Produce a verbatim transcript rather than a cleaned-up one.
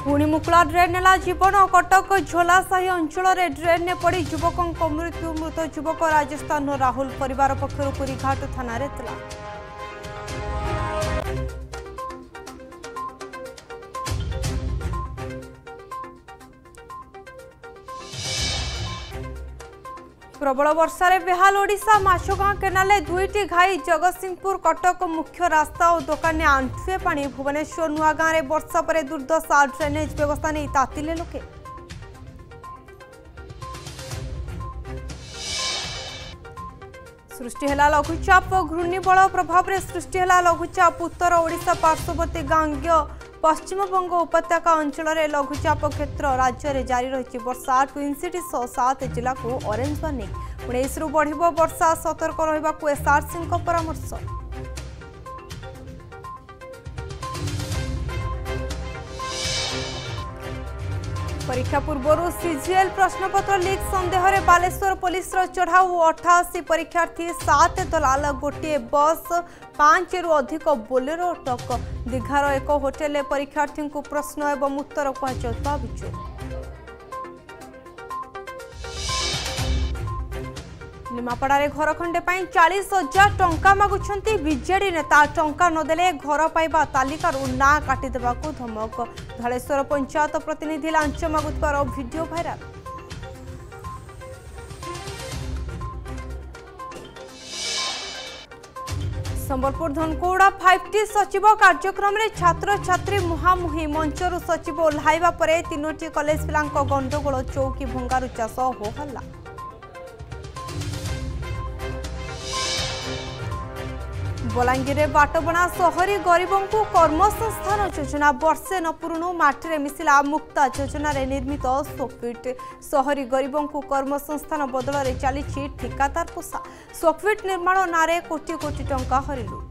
पुणी मुकुला ड्रेन नेला जीवन कटक झोलासाही अंचल में ड्रेन ने पड़ी युवकों मृत्यु मृत युवक राजस्थान राहुल परिवार पक्षर कुरीघाट थाना एतला। प्रबल वर्षा बेहाल ओडिशा माछगाँ केनाले दुईटी घाई जगतसिंहपुर कटक मुख्य रास्ता और दुकान में आंठुए पानी भुवनेश्वर नुआ गाँव में वर्षा पर दुर्दशा ड्रेनेज व्यवस्था नहीं तातिले लोके। सृष्टि है लघुचाप घूर्णिबल प्रभाव में सृष्टि है लघुचाप उत्तर ओडिशा पार्श्ववर्ती गांग्य पश्चिमबंग उपत्यका अंचल में लघुचाप क्षेत्र राज्य में जारी रही वर्षा ट्विन सिटी सह सात जिला को ऑरेंज वार्निंग उन्नीस रु बढ़ वर्षा सतर्क रहा एसआरसी परामर्श। परीक्षा पूर्व सीजीएल प्रश्नपत्र लीक संदेह में बालेश्वर पुलिस चढ़ाऊ अठाशी परीक्षार्थी सात दलाल गोटे बस पांच रु अधिक बोलेरो अटक दीघार एक होटेल परीक्षार्थी को प्रश्न एवं उत्तर कहता अभियोग। निमापड़ारे घर खंडे चालीस हजार टंका मागुंट बीजेडी नेता टंका नदेले घर पाइबा तालिकारु ना काटिदेवा धमक धलेश्वर पंचायत प्रतिनिधि लांच मागुथिबार video viral. Sambalpur Dhankauda five T सचिव कार्यक्रम में छात्र छात्री मुहांमुही मंचर सचिव ओह्लाइबा परे तीनोटी कॉलेज पिलांक गंडगोल चौकी भंगारुचा सह हो हल्ला। बलांगीर में बाटबणा सहरी गरीबों को कर्मसंस्थान योजना वर्षे न पूर्ण माटी मिसिला मुक्ता योजना निर्मित सोकफिट सहरी गरीबों को कर्मसंस्थान बदल में चली ठिकादार पोषा सोकफिट निर्माण नारे कोटी कोटी टंका हरिलुट।